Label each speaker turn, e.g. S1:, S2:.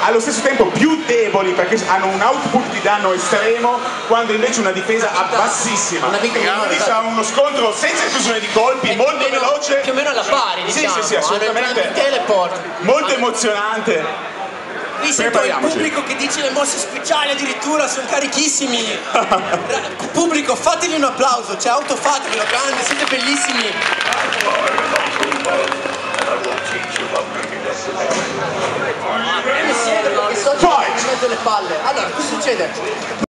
S1: allo stesso tempo più deboli perché hanno un output di danno estremo, quando invece una difesa bassissima. Quindi c'è uno scontro senza esplosione di colpi, molto veloce,
S2: più o meno alla pari, diciamo.
S1: Sì, assolutamente.
S2: Teleport.
S1: Molto emozionante.
S2: Qui sento il pubblico che dice le mosse speciali addirittura sono carichissimi. Pubblico, fategli un applauso, cioè autofateglielo, grande, siete bellissimi. Mi siedo perché so che mi metto le palle. Allora, cosa succede?